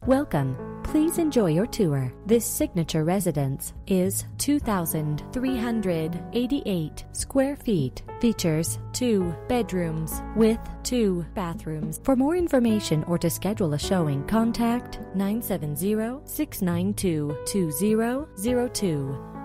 Welcome. Please enjoy your tour. This signature residence is 2,388 square feet. Features 2 bedrooms with 2 bathrooms. For more information or to schedule a showing, contact 970-692-2002.